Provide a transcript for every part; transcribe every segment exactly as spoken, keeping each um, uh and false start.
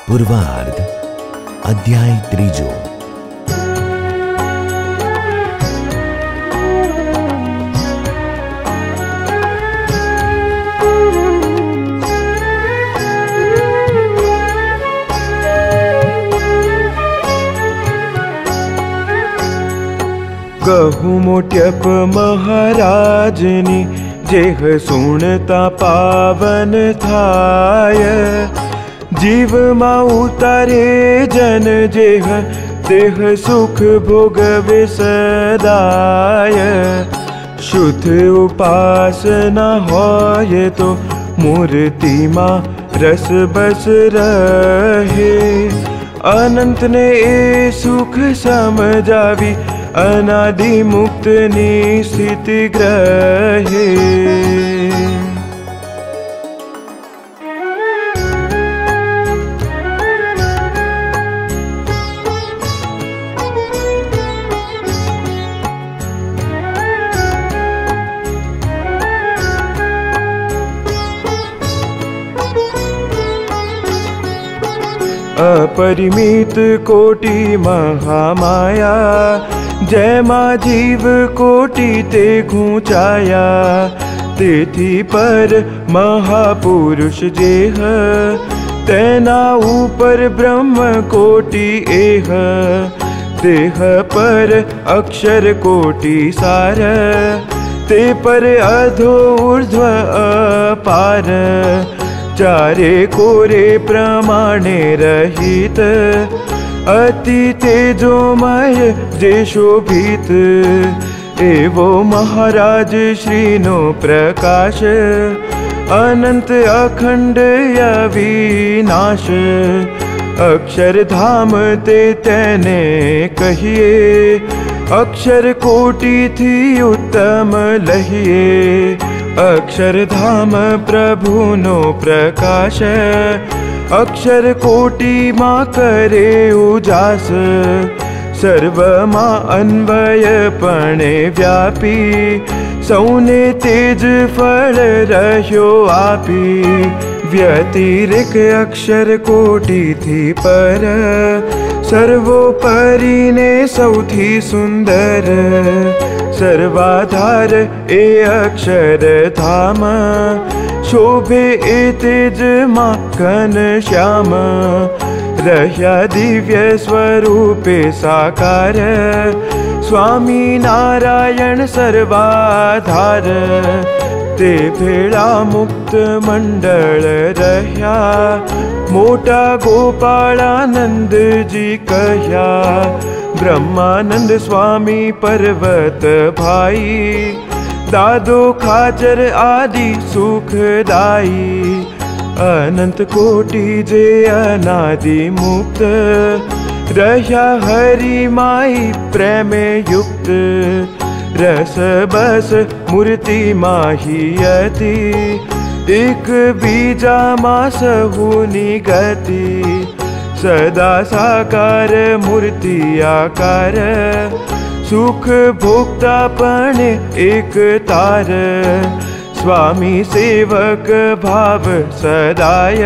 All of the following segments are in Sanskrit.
પૂર્વાર્ધ અધ્યાય ત્રીજો। कहूँ मोट्यप महाराजनी जेह सुनता पावन थाय। जीव मा उतारे जन जेह देह सुख भोगवे सदाय। शुद्ध उपासना होय तो मूर्ति मा रस बस रहे। अनंत ने ए सुख समझावी अनादि मुक्त नी स्थिति ग्रहे। अपरिमित कोटि महामाया जय मा जीव कोटि ते घूंचाया। तेथी पर महापुरुष जेह तेना ऊपर ब्रह्म कोटि एह। तेह पर अक्षर कोटि सार ते पर अधो ऊर्ध्व अपार। चारे कोरे प्रमाणे रहित अति तेजोमय जे शोभित। एवो महाराज श्री नो प्रकाश अनंत अखंड अविनाश। अक्षर धाम ते तेने कहिए अक्षर कोटि थी उत्तम लहिए। अक्षर धाम प्रभु नो प्रकाश अक्षर कोटि मा करे उजास। सर्व मा अन्वय पणे व्यापी सौने तेज फल रह्यो आपी। व्यतिरिक अक्षर कोटि थी पर सर्वोपरि ने सौथी सुंदर। सर्वाधार ए अक्षर धाम शोभे ए तेज मा घन श्याम। रह्या दिव्य स्वरूपे साकार स्वामी नारायण सर्वाधार। ते भेड़ा मुक्त मंडल रह्या मोटा गोपालानंद जी कह्या। ब्रह्मानंद स्वामी पर्वत भाई दादो खाचर आदि सुखदाई। अनंत कोटि जे अनादि मुक्त रह्या हरि माई प्रेमे युक्त। रस बस मूर्ति माही अति एक बीजा मास हुनी गति। सदा साकार मूर्ति आकार सुख भोक्तापण एक तार। स्वामी सेवक भाव सदाय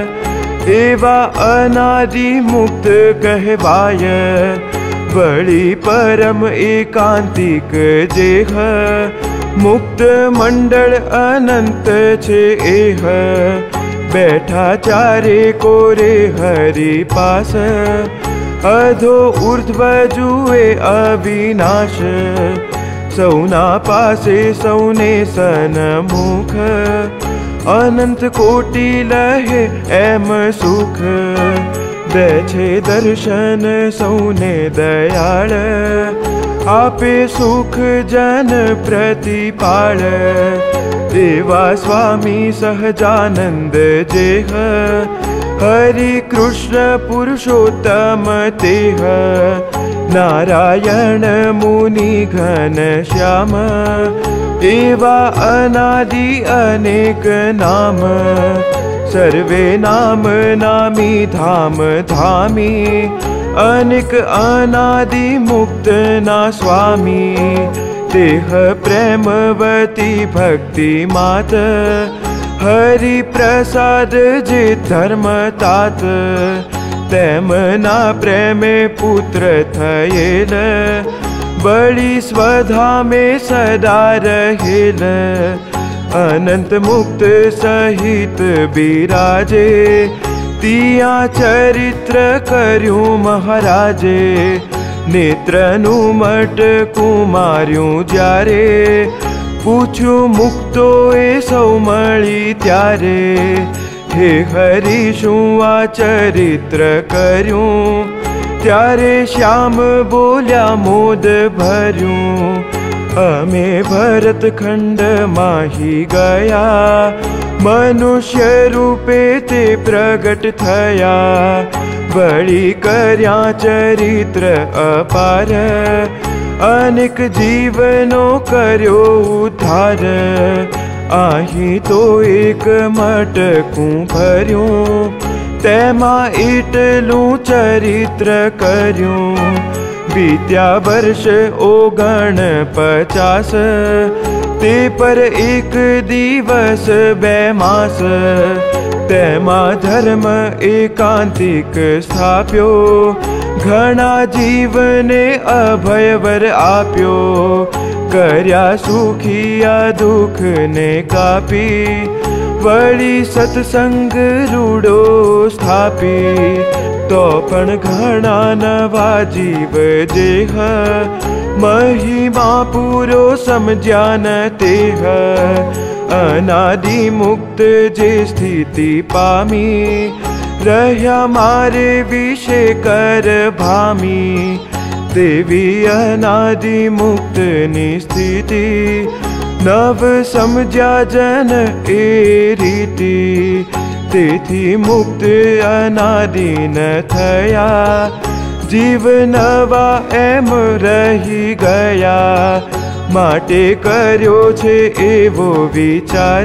एवा अनादि मुक्त कहवाय। बड़ी परम एकांतिक जेह मुक्त मंडल अनंत छे एह। बैठा चारे कोरे हरि पास अधो ऊर्ध्व जुए अविनाश। सौना पासे सौने सन्मुख अनंत कोटि लहे एम सुख। दे छे दर्शन सौने दयाळ आपे सुख जन प्रतिपाळ। देवा स्वामी सहजानंद जेह हरि कृष्ण पुरुषोत्तम तेह। नारायण मुनि घन श्याम एवा अनादि अनेक नाम। सर्वे नाम नामी धाम धामी अनेक अनादि मुक्त ना स्वामी। तेह प्रेमवती भक्ति मात हरि प्रसाद जे धर्म तात तेमना प्रेमे पुत्र थयेल बड़ी स्वधा में सदा रहेल अनंत मुक्त सहित बिराजे तिया चरित्र कर्यु महाराजे नेत्रनु मटकु मार्यु ज्यारे पूछ्यु मुक्तो ए सौ मळी त्यारे हे हरि शू आ चरित्र कर्यु त्यारे श्याम बोल्या मोद भर्यु अमे भरत खंड माही गया मनुष्य रूपे ते प्रगट थया बड़ी कर्या चरित्र अपार अनेक जीवनो कर्यो उद्धार आही तो एक मटकू भर्यू तेमा एटलू चरित्र कर्यू बीत्या वर्ष ओगण पचास ते पर एक दिवस बे मास तेमा धर्म एकांतिक स्थाप्यो घना जीवने अभयवर आप्यो कर्या सुखिया दुख ने कापी वड़ी सत्संग रूडो स्थापी तो पण घना नवा जीव जेह महिमा पूरो समझ्या न तेह अनादि मुक्त जे स्थिति पामी रह्या मारे विषे कर भामी देवी अनादि मुक्त निस्थिति नव समझ्या जन ए रीति तेथी मुक्त अनादि न थया जीव नवा एम रही गया माटे कर्यो छे एवो विचार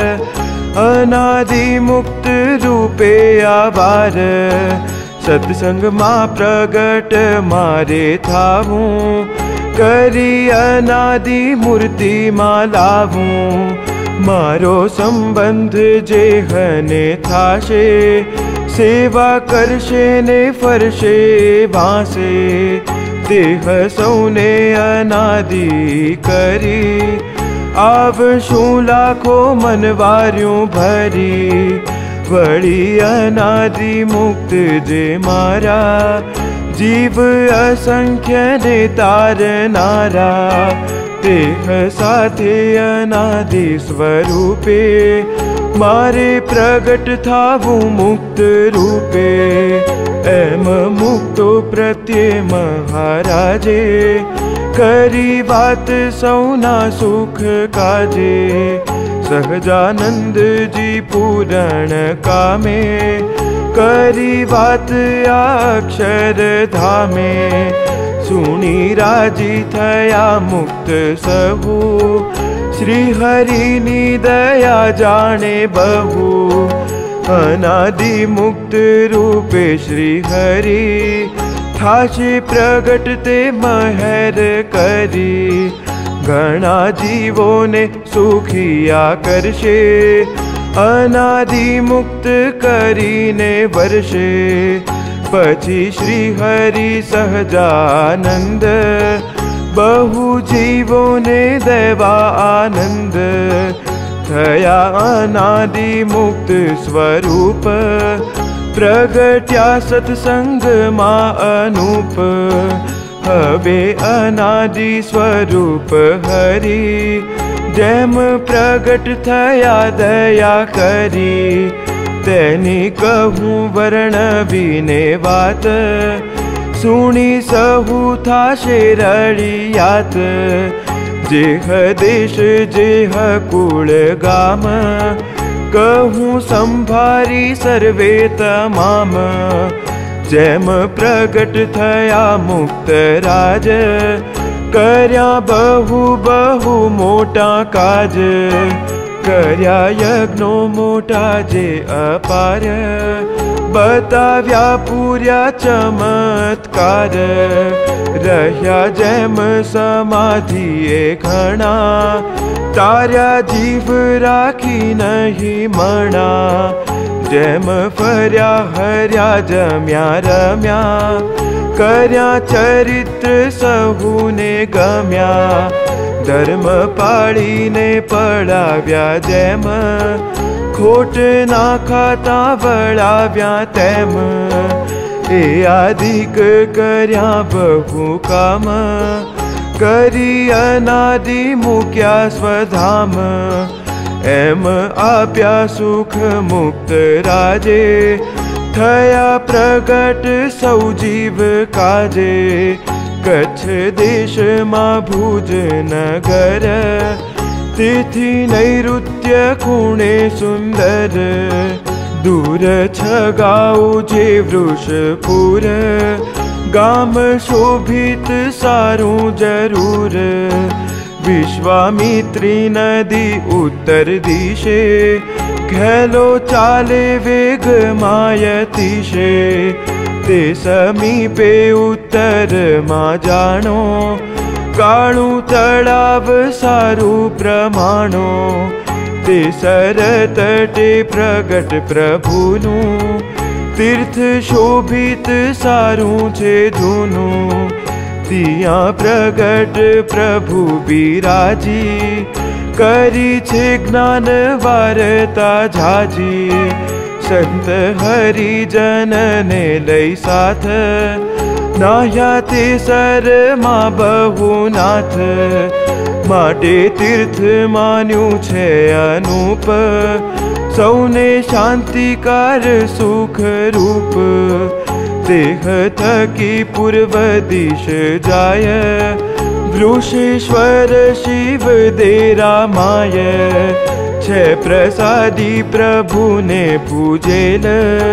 अनादि मुक्त रूपे आवार सत्संग मा प्रगट मारे थावू करी अनादि मूर्ति मा लावू मारो संबंध जेहने थाशे सेवा करशे ने फरशे वासे देह सौने अनादि करी आवशू लाखो मनवार्यू भरी वड़ी अनादि मुक्त जे मारा जीव असंख्य ने तार नारा देह साथे अनादि स्वरूपे मारे प्रगट थावू मुक्त रूपे एम मुक्तो प्रत्ये महाराजे करी बात सौना सुख काजे सहजानंद जी पूरण कामे करी बात अक्षर धामे सुनी राजी थया मुक्त सहु श्री हरि नी दया जाने बहु अनादि मुक्त रूपे श्री हरि थाशे प्रगट ते महर करी घना जीवो ने सुखिया करशे अनादि मुक्त करीने वर्षे पछी श्री हरि सहजानंद बहु जीवो ने देवा आनंद थया अनादि मुक्त स्वरूप प्रगट्या सत्संग मा अनूप हवे अनादि स्वरूप हरि जेम प्रगट थया दया करी तेनी कहूँ वर्णवीने वात सुनी सहु थाशे रड़ियात जेह देश जेह कुल गाम कहूँ संभारी सर्वे तमाम जेम प्रगट थया मुक्त राज कर्या बहु बहु मोटा काज कर्या यज्ञो मोटा जे अपार बताव्या पूर्या चमत्कार रह्या जेम समाधिए घणा तार्या जीव राखी नहीं मणा जेम फर्या हर्या जम्या रम्या कर्या चरित्र सहुने गम्या धर्म पाळीने पळाव्या जेम खोट ना खाता वळाव्या तेम ए आदिक कर्या बहु काम करी अनादि मुक्या स्वधाम एम आप्या सुख मुक्त राजे थया प्रगट सौ जीव काजे कच्छ देश मा भुज नगर तिथि नैऋत्य कुणे सुंदर दूर छगाऊ जे वृषपुर गाम शोभित सारू जरूर विश्वामित्री नदी उत्तर दिशे घैलो चाले वेग मायतिशे ते समीपे उत्तर मा जाणो काळू तळाव सारू प्रमाणो ते सरतटे प्रगट प्रभुनु तीर्थ शोभित सारू छे जूनु तिया प्रगट प्रभु बिराजी करी छे ज्ञान वार्ता झाजी संत हरिजन ने लई साथ नाह्या ते सर मा बहुनाथ माटे तीर्थ मान्यु छे अनूप सौने शांतिकार सुख रूप देह थकी पूर्व दिश जाय वृषेश्वर शिव देरा माय छे प्रसादी प्रभु ने पूजेल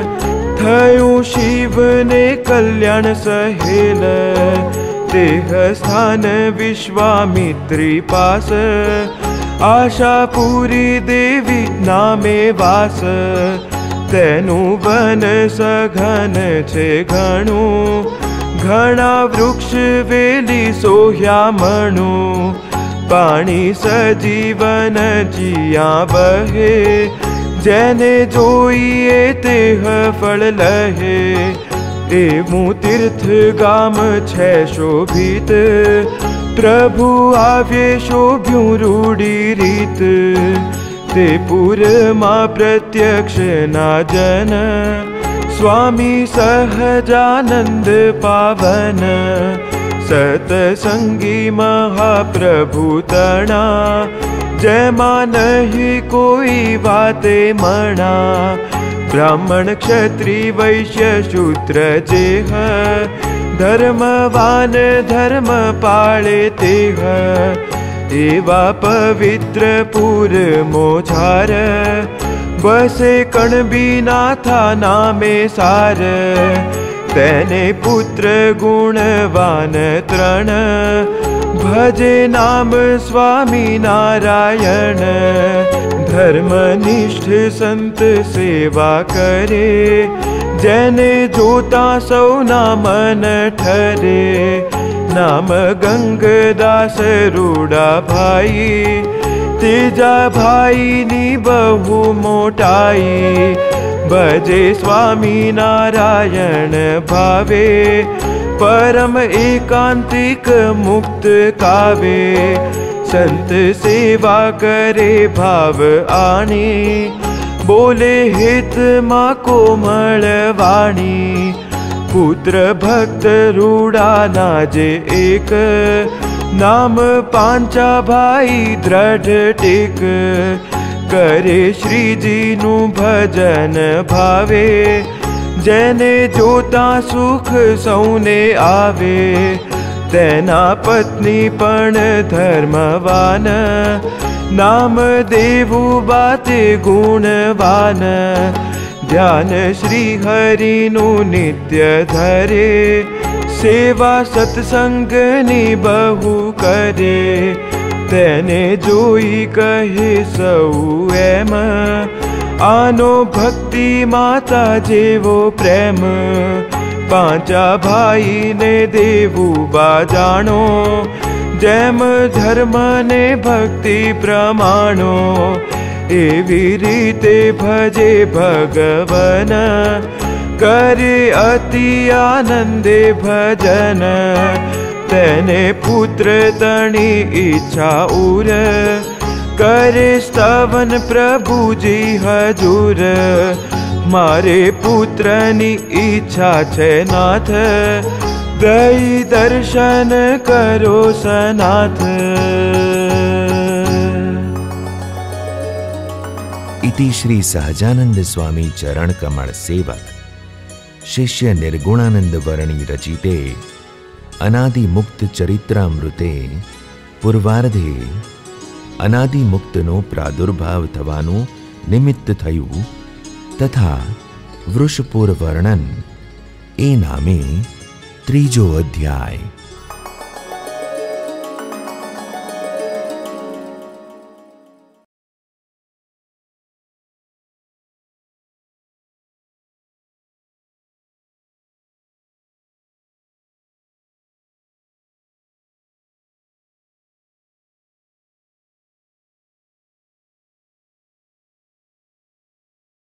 थयु शिव ने कल्याण सहेल देह स्थान विश्वामित्री पास आशापुरी देवी नामे वास तेनु वन सघन छे घणु घणा वृक्ष वेली सोह्या मणु पाणी सजीवन जिया बहे जेने जोईए तेह फल लहे एवं तीर्थ गाम छे शोभित प्रभु आवे शोभ्यु रूढ़ी रीत ते पुर मा प्रत्यक्ष ना जन स्वामी सहजानंद पावन सतसंगी महाप्रभु तना जयमा नहीं कोई बाते मणा ब्राह्मण क्षत्रि वैश्य शूद्र जेह धर्मवान धर्म पाळे तेह एवा पवित्र पुर मोझार बसे कणबीनाथा नामे सार तेने पुत्र गुणवान त्रण भजे नाम स्वामी नारायण धर्मनिष्ठ संत सेवा करे जेने जोता सौना मन ठरे नाम गंगदास रूड़ा भाई तेजा भाई नी बहु मोटाई भजे स्वामी नारायण भावे परम एकांतिक मुक्त कावे संत सेवा करे भाव आनी बोले हित मा कोमल वाणी पुत्र भक्त रूड़ा नाजे एक नाम पांचा भाई दृढ़ टेक करे श्रीजी नु भजन भावे जेने जोता सुख सौने आवे तेना पत्नी पण धर्मवान नाम देवु बाते गुणवान ध्यान श्री हरि नु नित्य धरे सेवा सत्संग नी बहु करे तेने जोई कहे सौ एम आनो भक्ति माता जेवो प्रेम, पांचा भाई ने देवू बाजाणो, जेम धर्म ने भक्ति प्रमाणो, एवी रीते भजे भगवन, करे अति आनंदे भजन, तेने पुत्र तणी इच्छा उर, करे स्तवन प्रभु जी हजूर, मारे पुत्रनी इच्छा छे नाथ, दई दर्शन करो सनाथ। इति श्री सहजानंद स्वामी चरण कमल सेवक शिष्य निर्गुणानंद वर्णी रचिते अनादि मुक्त चरित्रामृते पूर्वार्धे अनादि मुक्तनो प्रादुर्भाव थवानुं निमित्त थयुं तथा वृषपुर वर्णन ए नामे त्रीजो अध्याय।